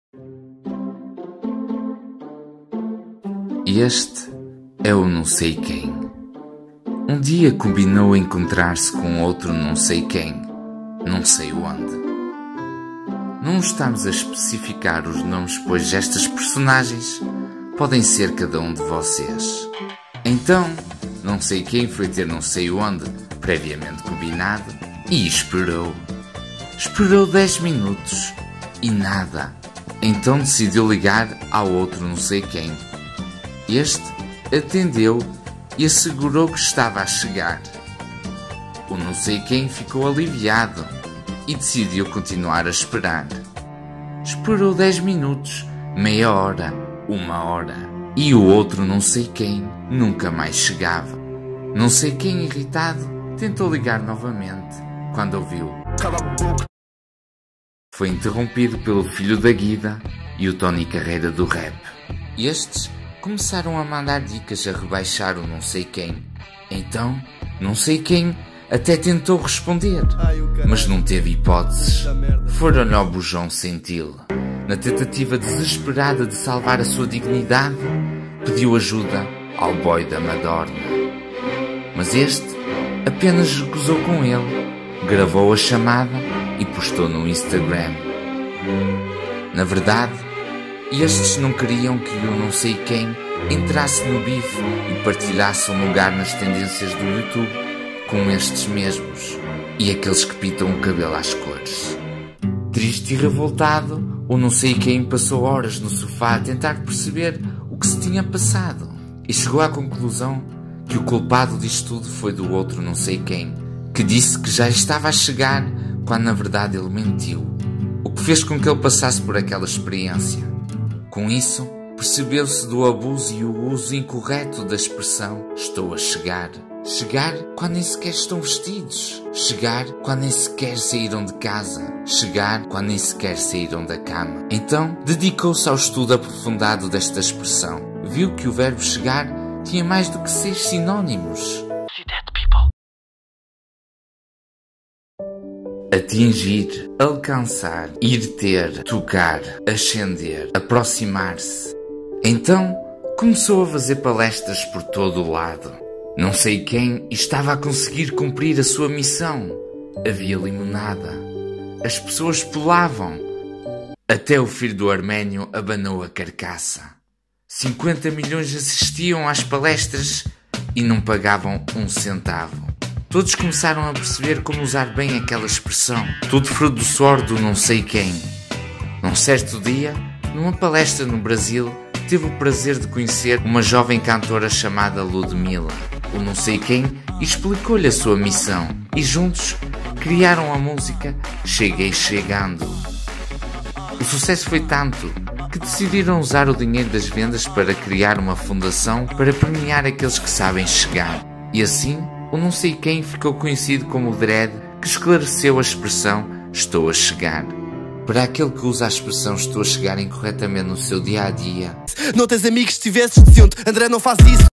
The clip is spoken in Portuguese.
Este é o não sei quem. Um dia combinou encontrar-se com outro não sei quem, não sei onde. Não estamos a especificar os nomes, pois estas personagens podem ser cada um de vocês. Então, não sei quem foi ter não sei onde, previamente combinado, e esperou. Esperou 10 minutos e nada. Então decidiu ligar ao outro não sei quem. Este atendeu e assegurou que estava a chegar. O não sei quem ficou aliviado e decidiu continuar a esperar. Esperou 10 minutos, meia hora, 1 hora, e o outro não sei quem nunca mais chegava. Não sei quem, irritado, tentou ligar novamente, quando ouviu. Foi interrompido pelo filho da Guida e o Tony Carreira do rap. Estes começaram a mandar dicas a rebaixar o não sei quem. Então, não sei quem até tentou responder, mas não teve hipóteses. Foram-lhe ao bujão sentil. Na tentativa desesperada de salvar a sua dignidade, pediu ajuda ao boy da Madorna. Mas este apenas gozou com ele, gravou a chamada e postou no Instagram. Na verdade, estes não queriam que o não sei quem entrasse no bife e partilhasse um lugar nas tendências do YouTube com estes mesmos e aqueles que pintam o cabelo às cores. Triste e revoltado, o não sei quem passou horas no sofá a tentar perceber o que se tinha passado e chegou à conclusão que o culpado disto tudo foi do outro não sei quem, que disse que já estava a chegar quando na verdade ele mentiu, o que fez com que ele passasse por aquela experiência. Com isso, percebeu-se do abuso e o uso incorreto da expressão estou a chegar. Chegar quando nem sequer estão vestidos. Chegar quando nem sequer saíram de casa. Chegar quando nem sequer saíram da cama. Então, dedicou-se ao estudo aprofundado desta expressão. Viu que o verbo chegar tinha mais do que 6 sinónimos. Atingir, alcançar, ir ter, tocar, ascender, aproximar-se. Então, começou a fazer palestras por todo o lado. Não sei quem estava a conseguir cumprir a sua missão. Havia limonada. As pessoas pulavam. Até o filho do Arménio abanou a carcaça. 50 milhões assistiam às palestras e não pagavam 1 centavo. Todos começaram a perceber como usar bem aquela expressão. Tudo fruto do suor do não sei quem. Num certo dia, numa palestra no Brasil, teve o prazer de conhecer uma jovem cantora chamada Ludmilla. O não sei quem explicou-lhe a sua missão e juntos criaram a música Cheguei Chegando. O sucesso foi tanto que decidiram usar o dinheiro das vendas para criar uma fundação para premiar aqueles que sabem chegar. E assim, o não sei quem ficou conhecido como o Dredd, que esclareceu a expressão estou a chegar. Para aquele que usa a expressão estou a chegar incorretamente no seu dia-a-dia. Não tens amigos, se tivesses, diziam-te André, não faz isso.